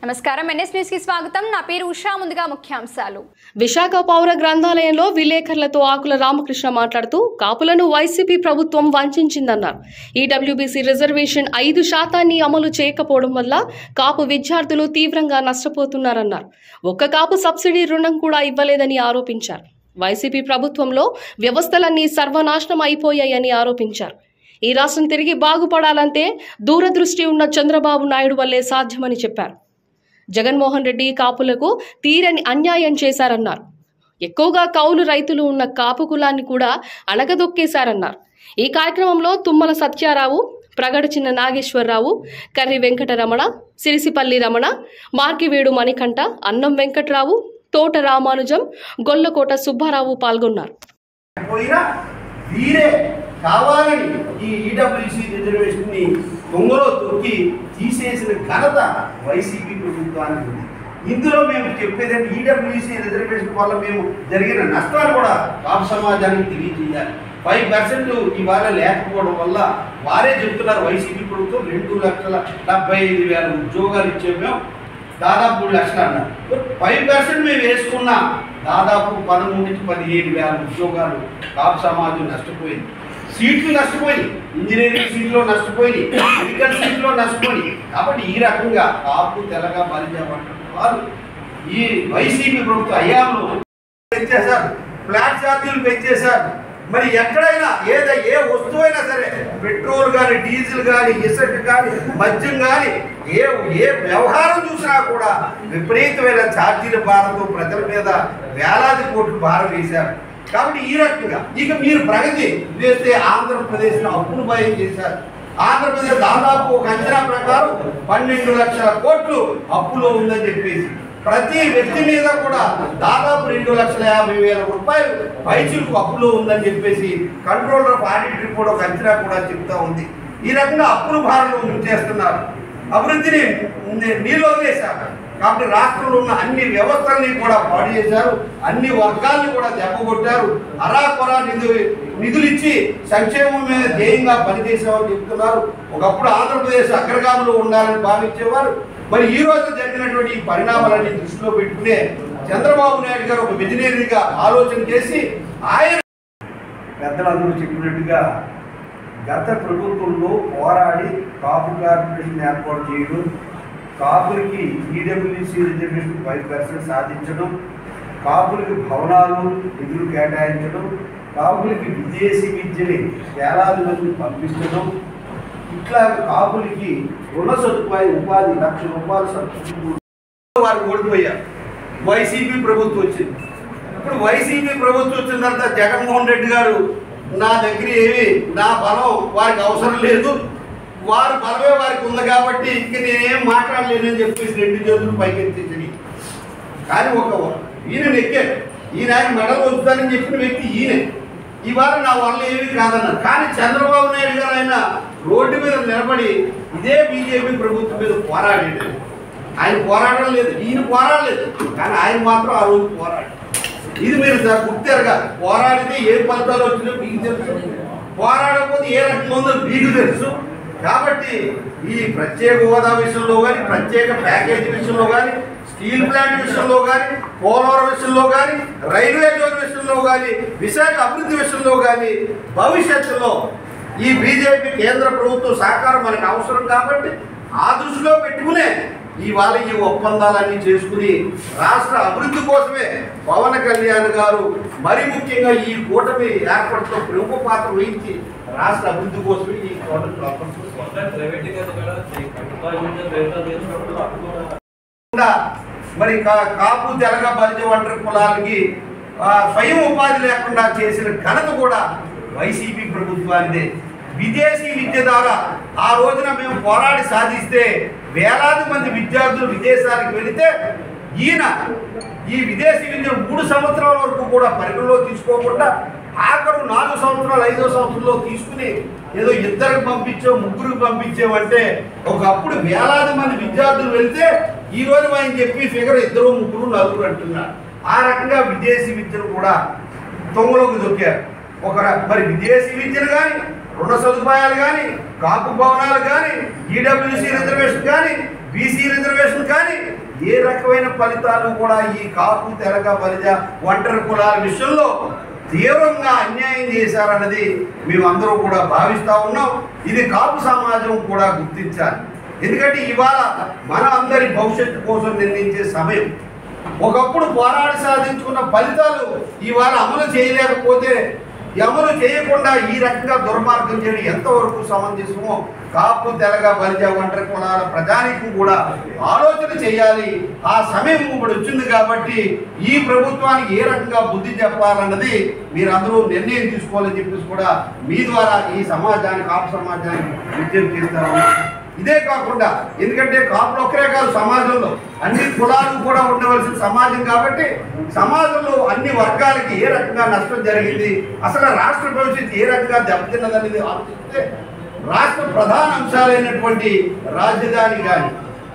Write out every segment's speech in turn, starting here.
నమస్కారం NS news కి స్వాగతం నా పేరు ఉషా ముందుగా ముఖ్యాంశాలు విశాఖ పౌర గ్రంథాలయంలో విలేకరులతో ఆకుల రామకృష్ణ మాట్లాడుతూ కాపులను వైసీపీ ప్రభుత్వం వంచిందన్నారు. ఈడబ్ల్యూబీసీ రిజర్వేషన్ 5% అమలు చేయకపోవడం వల్ల కాపు విద్యార్థులు తీవ్రంగా నష్టపోతున్నారన్నారు. ఒక్క కాపు సబ్సిడీ రుణం కూడా ఇవ్వలేదని ఆరోపించారు. వైసీపీ ప్రభుత్వంలో వ్యవస్థలన్నీ సర్వనాశనం అయిపోయాయని ఆరోపించారు. ఈ రాష్ట్రం తిరిగి బాగుపడాలంటే దూరదృష్టి ఉన్న చంద్రబాబు నాయుడు వల్లే సాధ్యమని చెప్పారు. జగన్మోహన్ రెడ్డి కాపులకు తీరని అన్యాయం చేశారన్నారు. ఎక్కువగా కౌలు రైతులు ఉన్న కాపు కులాన్ని కూడా అణగదొక్కేశారన్నారు. ఈ కార్యక్రమంలో తుమ్మల సత్యారావు, ప్రగడ చిన్న నాగేశ్వరరావు, కర్రి వెంకటరమణ, సిరిసిపల్లి రమణ, మార్కివేడు మణికంఠ, అన్నం వెంకట్రావు, తోట రామానుజం, గొల్లకోట సుబ్బారావు పాల్గొన్నారు. కావాలని ఈ ఈడబ్ల్యూసీ రిజర్వేషన్ ని దొంగలో తొక్కి తీసేసిన ఘనత వైసీపీ ప్రభుత్వానికి ఉంది. ఇందులో మేము చెప్పేదంటే ఈడబ్ల్యూసీ రిజర్వేషన్ వల్ల మేము జరిగిన నష్టాలు కూడా కాపు సమాజానికి తెలియజేయాలి. 5% ఇవాళ లేకపోవడం వల్ల వారే చెప్తున్నారు వైసీపీ ప్రభుత్వం 2,75,000 ఉద్యోగాలు ఇచ్చే మేము దాదాపు 3 లక్షలు అన్నారు. 5% మేము వేసుకున్న దాదాపు 13,000-15,000 ఉద్యోగాలు కాపు సమాజం నష్టపోయింది. సీట్లు నష్టపోయి, ఇంజనీరింగ్ సీట్లో నష్టపోయి, మెడికల్ సీట్లో నష్టపోయి. కాబట్టి ఈ రకంగా కాపు తెలగా బలిజామంటున్న వారు ఈ వైసీపీ ప్రభుత్వ హయాంలో పెంచేశారు, ఫ్లాట్ ఛార్జీలు పెంచేశారు. మరి ఎక్కడైనా ఏ వస్తువైనా సరే, పెట్రోల్ కానీ, డీజిల్ కానీ, ఇసుక కానీ, మద్యం కానీ, ఏ వ్యవహారం చూసినా కూడా విపరీతమైన ఛార్జీల భారంతో ప్రజల మీద వేలాది కోట్లు భారం వేశారు. కాబట్టి ఈ రకంగా ఇక మీరు ప్రగతి చేస్తే ఆంధ్రప్రదేశ్లో అప్పులు భయం చేశారు. ఆంధ్రప్రదేశ్ దాదాపు ఒక అంచనా ప్రకారం 12 లక్షల కోట్లు అప్పులో ఉందని చెప్పేసి ప్రతి వ్యక్తి మీద కూడా దాదాపు 2,50,000 రూపాయలు పైచులకు అప్పులో ఉందని చెప్పేసి కంట్రోలర్ ఆఫ్ ఆడిట్ రిపోర్ట్ ఒక అంచనా కూడా చెప్తా ఉంది. ఈ రకంగా అప్పుల భారంలో ముంచేస్తున్నారు. అభివృద్ధిని నీళ్ళు వదిలేశారు. కాబట్టి రాష్ట్రంలో ఉన్న అన్ని వ్యవస్థల్ని కూడా పాడు చేశారు, అన్ని వర్గాల్ని కూడా దెబ్బకొట్టారు. అరాకొరా నిధులు ఇచ్చి సంక్షేమం మీద ధ్యేయంగా పనిచేసేవారు చెప్తున్నారు. ఒకప్పుడు ఆంధ్రప్రదేశ్ అగ్రగామిలో ఉండాలని భావించేవారు. మరి ఈ రోజు జరిగినటువంటి ఈ పరిణామాలన్నీ దృష్టిలో పెట్టుకునే చంద్రబాబు నాయుడు గారు ఒక విజనరీగా ఆలోచన చేసి ఆయన పెద్దలందరూ చెప్పినట్టుగా గత ప్రభుత్వంలో పోరాడి కాపు కార్పొరేషన్ ఏర్పాటు చేయడం, కాపులకి ఈడబ్ల్యూసీ రిజర్వేషన్ 5% సాధించడం, కాపులకి భవనాలు నిధులు కేటాయించడం, కాపులకి విదేశీ విద్యని వేలాది మంది పంపించడం, ఇట్లా కాపులకి రుణ సదుపాయం ఉపాధి 1,00,000 రూపాయలు సబ్సిడీ వారు ఓడిపోయారు. వైసీపీ ప్రభుత్వం వచ్చింది. ఇప్పుడు వైసీపీ ప్రభుత్వం వచ్చిన తర్వాత జగన్మోహన్ రెడ్డి గారు నా దగ్గర నా బలం వారికి అవసరం లేదు, వారి బలమే వారికి ఉంది కాబట్టి ఇంక నేనేం మాట్లాడలేనని చెప్పేసి 2 చేతులు పైకెత్తించని. కానీ ఈయన నెక్కాడు. ఈయన ఆయన మెడలు ఉంచుతానని చెప్పిన వ్యక్తి ఈయనే. ఇవాళ నా వల్ల ఏమీ కాదన్నారు. కానీ చంద్రబాబు నాయుడు గారు ఆయన రోడ్డు మీద నిలబడి ఇదే బీజేపీ ప్రభుత్వం మీద పోరాడాడు. ఆయన పోరాడడం లేదు, ఈయన పోరాడలేదు, కానీ ఆయన మాత్రం ఆ రోజు పోరాడు. ఇది మీరు గుర్తెరగా పోరాడితే ఏ ఫలితాలు వచ్చినా మీకు తెలుసు, పోరాడకపోతే ఏ రకంగా ఉందో మీకు తెలుసు. కాబట్టి ఈ ప్రత్యేక హోదా విషయంలో కానీ, ప్రత్యేక ప్యాకేజీ విషయంలో కానీ, స్టీల్ ప్లాంట్ విషయంలో కానీ, పోలవరం విషయంలో కానీ, రైల్వే జోన్ విషయంలో కానీ, విశాఖ అభివృద్ధి విషయంలో కానీ భవిష్యత్తులో ఈ బీజేపీ కేంద్ర ప్రభుత్వం సహకారం మనకు అవసరం. కాబట్టి ఆ దృష్టిలో పెట్టుకునే ఇవాళ ఈ ఒప్పందాలన్నీ చేసుకుని రాష్ట్ర అభివృద్ధి కోసమే పవన్ కళ్యాణ్ గారు మరి ముఖ్యంగా ఈ కూటమి ఏర్పడటం ప్రముఖ పాత్ర వహించి రాష్ట్ర అభివృద్ధి కోసమే ఈ కూటమి మరి కాపు తెలగ బలిజ ఒంటరి కులాలకి స్వయం ఉపాధి లేకుండా చేసిన ఘనత కూడా వైసీపీ ప్రభుత్వానిదే. విదేశీ విద్య ద్వారా ఆ రోజున మేము పోరాడి సాధిస్తే వేలాది మంది విద్యార్థులు విదేశాలకు వెళితే ఈయన ఈ విదేశీ విద్యను 3 సంవత్సరాల వరకు కూడా పరిగణలో తీసుకోకుండా ఆఖరు 4 సంవత్సరాలు 5వ సంవత్సరంలో తీసుకుని ఏదో 2కి పంపించాం 3కి పంపించామంటే ఒకప్పుడు వేలాది మంది విద్యార్థులు వెళితే ఈ రోజు ఆయన చెప్పి ఫిగర్ 2, 3, 4 అంటున్నారు. ఆ రకంగా విదేశీ విద్యను కూడా తొంగలోకి దొక్కారు. మరి విదేశీ విద్యను కానీ, రుణ సదుపాయాలు కానీ, కాపు భవనాలు కానీ, ఈడబ్ల్యూసీ రిజర్వేషన్ కానీ, బీసీ రిజర్వేషన్ కానీ ఏ రకమైన ఫలితాలు కూడా ఈ కాపు తెలగ బలిజ ఒంటరి కులాల విషయంలో తీవ్రంగా అన్యాయం చేశారన్నది మేమందరూ కూడా భావిస్తూ ఉన్నాం. ఇది కాపు సమాజం కూడా గుర్తించాలి. ఎందుకంటే ఇవాళ మన అందరి భవిష్యత్తు కోసం నిర్ణయించే సమయం. ఒకప్పుడు పోరాడి సాధించుకున్న ఫలితాలు ఇవాళ అమలు చేయలేకపోతే, అమలు చేయకుండా ఈ రకంగా దుర్మార్గం చేయడం ఎంతవరకు సమంజసమో కాపు తెలగ బలిజ ఒంటరి కులాల ప్రజానికం కూడా ఆలోచన చేయాలి. ఆ సమయం ఇప్పుడు వచ్చింది కాబట్టి ఈ ప్రభుత్వానికి ఏ రకంగా బుద్ధి చెప్పాలన్నది మీరందరూ నిర్ణయం తీసుకోవాలని చెప్పేసి కూడా మీ ద్వారా ఈ సమాజానికి కాపు సమాజానికి విజ్ఞప్తి చేస్తాము. ఇదే కాకుండా ఎందుకంటే కాపులు ఒక్కరే కాదు, సమాజంలో అన్ని కులాలు కూడా ఉండవలసిన సమాజం కాబట్టి సమాజంలో అన్ని వర్గాలకి ఏ రకంగా నష్టం జరిగింది, అసలు రాష్ట్ర భవిష్యత్తు ఏ రకంగా దెబ్బతిన్నదనేది ఆలోచిస్తే రాష్ట్ర ప్రధాన అంశాలైనటువంటి రాజధాని కానీ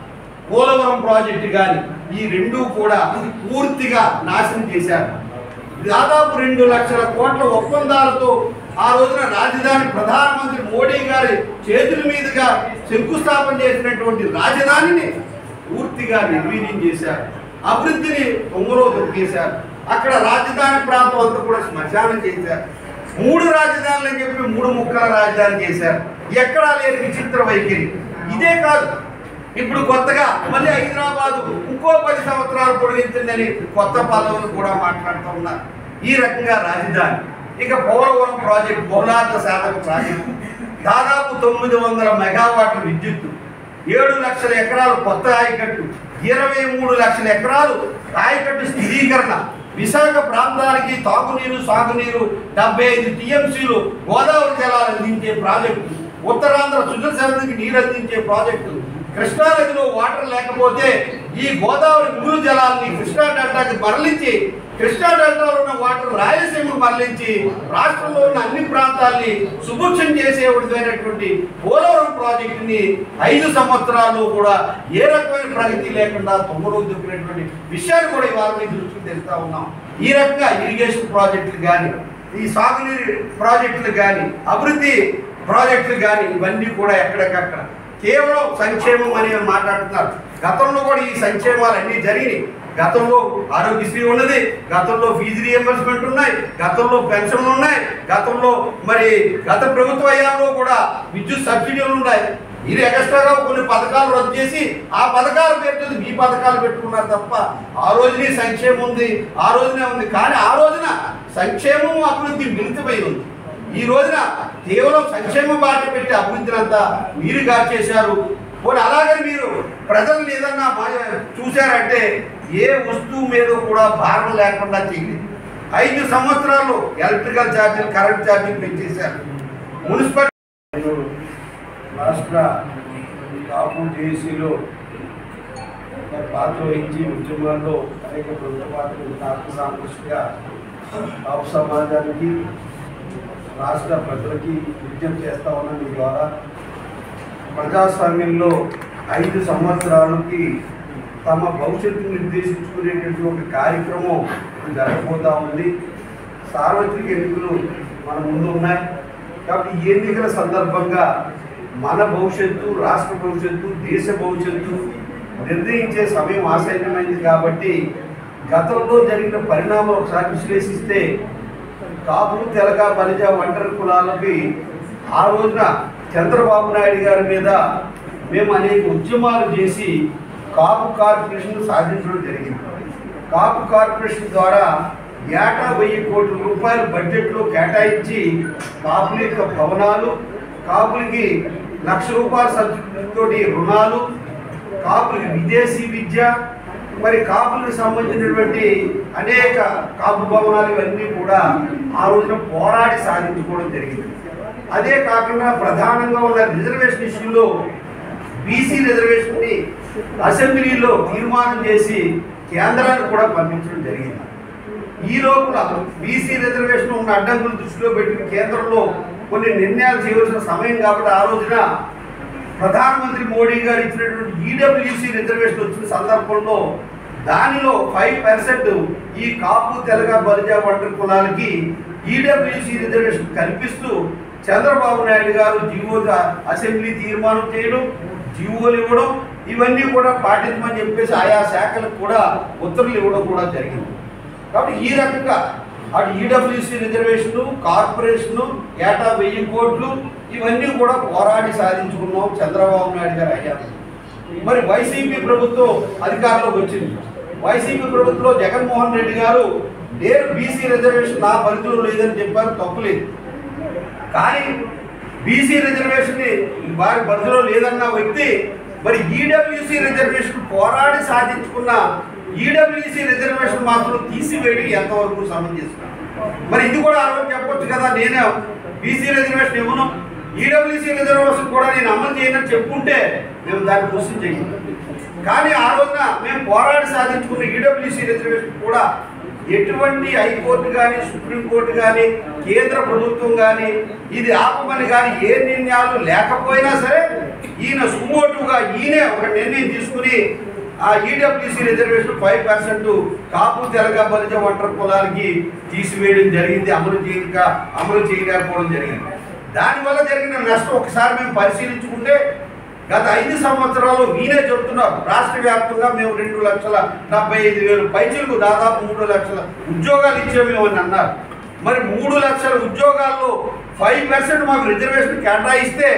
పోలవరం ప్రాజెక్టు కానీ ఈ రెండూ కూడా పూర్తిగా నాశనం చేశారు. దాదాపు 2 లక్షల కోట్ల ఒప్పందాలతో ఆ రోజున రాజధాని ప్రధానమంత్రి మోడీ గారి చేతుల మీదుగా శంకుస్థాపన చేసినటువంటి రాజధానిని పూర్తిగా నిర్వీర్యం చేశారు. అభివృద్ధిని తొంగలో తొక్కేశారు. అక్కడ రాజధాని ప్రాంతం అంతా కూడా శ్మశానం చేశారు. 3 రాజధానులు అని చెప్పి 3 ముక్కల రాజధాని చేశారు. ఎక్కడా లేని విచిత్ర వైఖరి. ఇదే కాదు, ఇప్పుడు కొత్తగా మళ్ళీ హైదరాబాదు ఇంకో 10 సంవత్సరాలు పొడిగించిందని కొత్త పల్లవులు కూడా మాట్లాడుతూ ఉన్నారు. ఈ రకంగా రాజధాని. ఇక పోలవరం ప్రాజెక్టు బహుళార్థ సాధక ప్రాజెక్టు, దాదాపు 900 మెగావాట్ల విద్యుత్తు, 7 లక్షల ఎకరాలు కొత్త ఆయకట్టు, 23 లక్షల ఎకరాలు ఆయకట్టు స్థిరీకరణ, విశాఖ ప్రాంతానికి తాగునీరు సాగునీరు 75 టీఎంసీలు గోదావరి జలాలు అందించే ప్రాజెక్టు, ఉత్తరాంధ్ర సుజలసంధికి నీరు అందించే ప్రాజెక్టు, కృష్ణానదిలో వాటర్ లేకపోతే ఈ గోదావరి మూడు జలాల్ని కృష్ణా డెల్టాకి మరలించి కృష్ణా డెల్టాలో ఉన్న వాటర్ రాయలసీమకు మరలించి రాష్ట్రంలో ఉన్న అన్ని ప్రాంతాల్ని సుభిక్షం చేసేటువంటి పోలవరం ప్రాజెక్టుని 5 సంవత్సరాలు కూడా ఏ రకమైన ప్రగతి లేకుండా తొమ్మిది దొరికినటువంటి విషయాన్ని కూడా ఇవాళ మీ దృష్టికి తెలుస్తా ఉన్నాం. ఈ రకంగా ఇరిగేషన్ ప్రాజెక్టులు కానీ, ఈ సాగునీరు ప్రాజెక్టులు కానీ, అభివృద్ధి ప్రాజెక్టులు కానీ ఇవన్నీ కూడా ఎక్కడికక్కడ కేవలం సంక్షేమం అని మాట్లాడుతున్నారు. గతంలో కూడా ఈ సంక్షేమాలు అన్నీ జరిగినాయి. గతంలో ఆరోగ్యశ్రీ ఉన్నది, గతంలో ఫీజు రియంబర్స్మెంట్ ఉన్నాయి, గతంలో పెన్షన్లు ఉన్నాయి, గతంలో మరి గత ప్రభుత్వ హయాంలో కూడా విద్యుత్ సబ్సిడీలు ఉన్నాయి. మీరు ఎక్స్ట్రాగా కొన్ని పథకాలు రద్దు చేసి ఆ పథకాలు పెట్టేది మీ పథకాలు పెట్టుకున్నారు తప్ప ఆ రోజునే సంక్షేమం ఉంది, ఆ రోజునే ఉంది. కానీ ఆ రోజున సంక్షేమం అభివృద్ధి మిళితమై ఉంది. ఈ రోజున కేవలం సంక్షేమ బాట పెట్టి అభివృద్ధిని అంతా మీరు చేశారు. పోనీ అలాగని మీరు ప్రజలను ఏదన్నా చూశారంటే ఏ వస్తువు మీద కూడా భారం లేకుండా చేయలేదు. 5 సంవత్సరాలు ఎలక్ట్రికల్ ఛార్జీలు, కరెంట్ ఛార్జీలు పెంచేశారు. మున్సిపల్ రాష్ట్ర కాపు జేఏసీలో పాత్ర వహించి ఉద్యమాల్లో అనేక ప్రభుత్వాలు కాపు సామృష్టిగా కాపు సమాజానికి రాష్ట్ర ప్రజలకి విజ్ఞప్తి చేస్తా ఉన్న మీ ద్వారా ప్రజాస్వామ్యంలో 5 సంవత్సరాలకి తమ భవిష్యత్తును నిర్దేశించుకునేటువంటి ఒక కార్యక్రమం జరగబోతూ ఉంది. సార్వత్రిక ఎన్నికలు మన ముందు ఉన్నాయి కాబట్టి ఈ ఎన్నికల సందర్భంగా మన భవిష్యత్తు, రాష్ట్ర భవిష్యత్తు, దేశ భవిష్యత్తు నిర్ణయించే సమయం ఆసన్నమైంది. కాబట్టి గతంలో జరిగిన పరిణామాలు ఒకసారి విశ్లేషిస్తే కాపులు, తెలగ, బలిజ, ఒంటరి కులాలకి ఆ రోజున చంద్రబాబు నాయుడు గారి మీద మేము అనేక ఉద్యమాలు చేసి కాపు కార్పొరేషన్ సాధించడం జరిగింది. కాపు కార్పొరేషన్ ద్వారా ఏటా 1000 కోట్ల రూపాయలు బడ్జెట్లో కేటాయించి కాపుల యొక్క భవనాలు, కాపులకి ₹1,00,000 సబ్సిడీతో రుణాలు, కాపులకి విదేశీ విద్య, మరి కాపులకు సంబంధించినటువంటి అనేక కాపు భవనాలు ఇవన్నీ కూడా ఆ రోజున పోరాడి సాధించుకోవడం జరిగింది. అదే కాకుండా ప్రధానంగా ఉన్న రిజర్వేషన్ ఇష్యూలో బీసీ రిజర్వేషన్ని అసెంబ్లీలో తీర్మానం చేసి కేంద్రానికి కూడా పంపించడం జరిగింది. ఈ లోపల బీసీ రిజర్వేషన్ ఉన్న అడ్డంకులు దృష్టిలో పెట్టి కేంద్రంలో కొన్ని నిర్ణయాలు చేయవలసిన సమయం కాబట్టి ఆ రోజున ప్రధానమంత్రి మోడీ గారు ఇచ్చినటువంటి ఈడబ్ల్యూసీ రిజర్వేషన్ వచ్చిన సందర్భంలో దానిలో 5% ఈ కాపు, తెలగ, బలిజ, ఒంటరి కులాలకి ఈడబ్ల్యూసీ రిజర్వేషన్ కల్పిస్తూ చంద్రబాబు నాయుడు గారు అసెంబ్లీ తీర్మానం చేయడం, జీవోలు ఇవ్వడం, ఇవన్నీ కూడా పాటించమని చెప్పేసి ఆయా శాఖలకు కూడా ఉత్తర్వులు ఇవ్వడం కూడా జరిగింది. కాబట్టి ఈ రకంగా అటు ఈడబ్ల్యూసీ రిజర్వేషను, కార్పొరేషను, ఏటా 1000 కోట్లు ఇవన్నీ కూడా పోరాడి సాధించుకున్నాం. చంద్రబాబు నాయుడు గారు అయ్యారు. మరి వైసీపీ ప్రభుత్వం అధికారంలోకి వచ్చింది. వైసీపీ ప్రభుత్వంలో జగన్మోహన్ రెడ్డి గారు నేను బీసీ రిజర్వేషన్ నా పరిధిలో లేదని చెప్పారు, తప్పులేదు. కానీ బీసీ రిజర్వేషన్ వారి పరిధిలో లేదన్న వ్యక్తి మరి ఈడబ్ల్యూసీ రిజర్వేషన్ పోరాడి సాధించుకున్న ఈడబ్ల్యూసీ రిజర్వేషన్ మాత్రం తీసివేయడం ఎంతవరకు సమంజసం? మరి ఇది కూడా ఆ రోజు చెప్పొచ్చు కదా, నేను బీసీ రిజర్వేషన్ ఇవ్వను, ఈడబ్ల్యూసీ రిజర్వేషన్ కూడా నేను అమలు చేయనని చెప్పుకుంటే మేము దాన్ని క్వశ్చన్ చేయము. కానీ ఆ రోజున మేము పోరాడి సాధించుకున్న ఈడబ్ల్యూసీ రిజర్వేషన్ కూడా ఎటువంటి హైకోర్టు కానీ, సుప్రీంకోర్టు కానీ, కేంద్ర ప్రభుత్వం కానీ ఇది ఆపమని కానీ ఏ నిర్ణయాలు లేకపోయినా సరే ఈయన సుమోటుగా ఈయనే ఒక నిర్ణయం తీసుకుని ఆ ఈడబ్ల్యూసీ రిజర్వేషన్ 5% కాపు, తెలగ, బలిజ, ఒంటరి కులాలకి తీసివేయడం జరిగింది. అమలు చేయలేకపోవడం జరిగింది. దానివల్ల జరిగిన నష్టం ఒకసారి మేము పరిశీలించుకుంటే గత 5 సంవత్సరాలు ఈయనే చెప్తున్నారు రాష్ట్ర వ్యాప్తంగా మేము 2,75,000 పైచీలకు దాదాపు 3 లక్షల ఉద్యోగాలు ఇచ్చాము అని అన్నారు. మరి 3 లక్షల ఉద్యోగాల్లో 5% మాకు రిజర్వేషన్ కేటాయిస్తే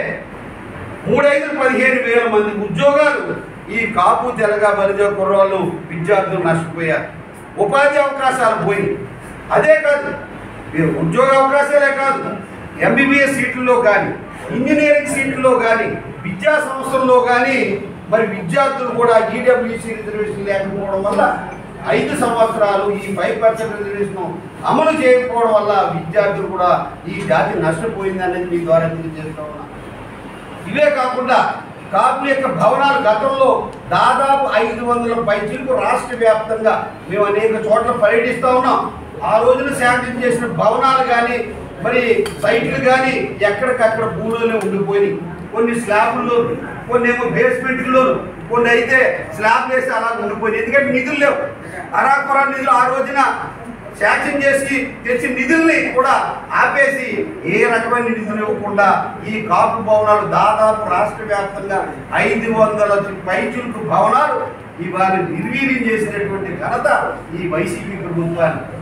3,15,000 మంది ఉద్యోగాలు ఈ కాపు, తెలగ, బలిజ కుర్రాళ్ళు విద్యార్థులు నష్టపోయారు. ఉపాధి అవకాశాలు పోయి అదే కాదు, ఉద్యోగ అవకాశాలే కాదు, ఎంబీబీఎస్ సీట్లలో కానీ, ఇంజనీరింగ్ సీట్లలో కానీ, విద్యా సంస్థల్లో కానీ మరి విద్యార్థులు కూడా ఈడబ్ల్యూసీ రిజర్వేషన్ లేకపోవడం వల్ల 5 సంవత్సరాలు ఈ 5% రిజర్వేషన్ అమలు చేయకపోవడం వల్ల విద్యార్థులు కూడా ఈ జాతి నష్టపోయింది అనేది మీ ద్వారా తెలియజేస్తా ఉన్నా. ఇవే కాకుండా కాపుల యొక్క భవనాలు గతంలో దాదాపు 500 పైచీలకు రాష్ట్ర వ్యాప్తంగా మేము అనేక చోట్ల పర్యటిస్తూ ఉన్నాం. ఆ రోజున శాంక్షన్ చేసిన భవనాలు కానీ మరి సైట్లు కానీ ఎక్కడికక్కడ భూములోనే ఉండిపోయినాయి. కొన్ని స్లాబ్ల్లో, కొన్ని ఏమో బేస్మెంట్లో, కొన్ని అయితే స్లాబ్ వేసి అలా ఉండిపోయినాయి. ఎందుకంటే నిధులు లేవు. అరాకొరా నిధులు ఆ రోజున శాంక్షన్ చేసి తెచ్చిన నిధుల్ని కూడా ఆపేసి ఏ రకమైన నిధులు ఇవ్వకుండా ఈ కాపు భవనాలు దాదాపు రాష్ట్ర వ్యాప్తంగా 500 పైచులకు భవనాలు ఇవాళ నిర్వీర్యం చేసినటువంటి ఘనత ఈ వైసీపీ ప్రభుత్వాన్ని.